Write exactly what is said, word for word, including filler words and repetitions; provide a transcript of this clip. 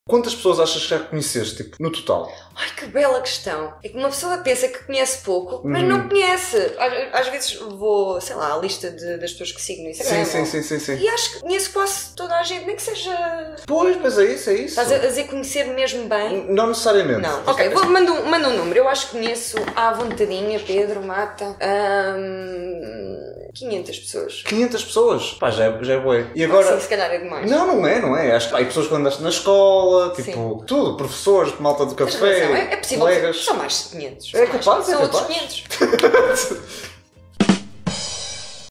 Quantas pessoas achas que já conheceste, tipo, no total? Ai, que bela questão. É que uma pessoa pensa que conhece pouco, mas hum. não conhece. Às, às vezes vou, sei lá, à lista de, das pessoas que sigo no Instagram. Sim, sim, sim, sim, sim. E acho que conheço quase toda a gente, nem que seja... Pois, mas é isso, é isso. Estás a dizer conhecer mesmo bem? Não necessariamente. Não. Ok, vou, manda, um, manda um número. Eu acho que conheço à vontadinha, Pedro, Mata... Hum... quinhentas pessoas. quinhentas pessoas? Pá, já é, já é bué. E agora... Ah, sim, se calhar é demais. Não, não é, não é. Acho que há pessoas que andaste na escola, tipo, sim. tudo, professores, malta do café, é, é possível, colegas. são mais de quinhentos. É capaz, é são capaz. outros quinhentos.